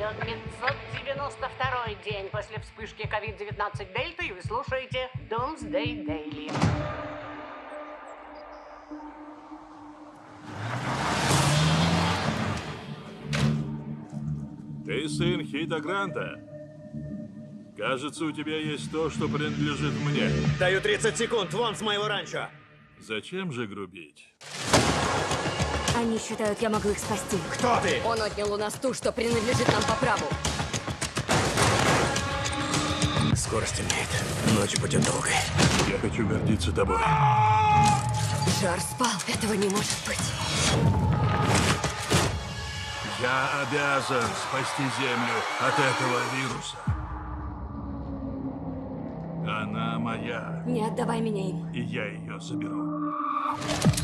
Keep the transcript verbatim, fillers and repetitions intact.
Идет пятьсот девяносто второй день после вспышки ковид девятнадцать Дельта, и вы слушаете Doomsday Daily. Ты сын Хита Гранта. Кажется, у тебя есть то, что принадлежит мне. Даю тридцать секунд, вон с моего ранчо. Зачем же грубить? Они считают, я могу их спасти. Кто ты? Он отнял у нас ту, что принадлежит нам по праву. Скоро стемнеет. Ночь будет долгой. Я хочу гордиться тобой. Жар спал. Этого не может быть. Я обязан спасти Землю от этого вируса. Она моя, Не отдавай меня им. и я ее заберу.